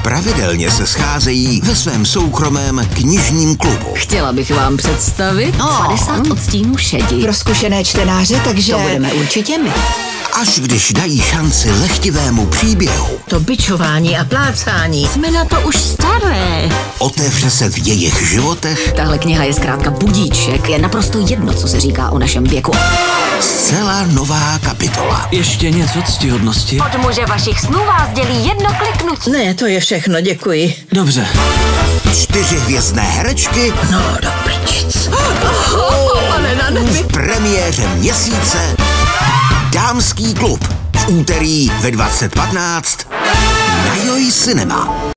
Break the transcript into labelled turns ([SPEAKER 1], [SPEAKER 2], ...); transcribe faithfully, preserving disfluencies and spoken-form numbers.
[SPEAKER 1] pravidelně se scházejí ve svém soukromém knižním klubu.
[SPEAKER 2] Chtěla bych vám představit
[SPEAKER 3] No.
[SPEAKER 2] padesát odstínů šedi.
[SPEAKER 3] Pro zkušené čtenáře, takže...
[SPEAKER 2] To budeme určitě my.
[SPEAKER 1] Až když dají šanci lehtivému příběhu,
[SPEAKER 4] To bičování a plácání.
[SPEAKER 2] Jsme na to už staré.
[SPEAKER 1] otevře se v jejich životech
[SPEAKER 2] Tahle kniha je zkrátka budíček. Je naprosto jedno, co se říká o našem věku.
[SPEAKER 1] zcela nová kapitola.
[SPEAKER 5] Ještě něco ctihodnosti?
[SPEAKER 6] Od muže vašich snů vás dělí jedno kliknutí.
[SPEAKER 4] Ne, to je všechno, děkuji.
[SPEAKER 5] Dobře.
[SPEAKER 1] Čtyřihvězdné herečky
[SPEAKER 4] No, do prčic.
[SPEAKER 1] v premiéře měsíce Dámský klub v úterý ve dvacet patnáct na Joj Cinema.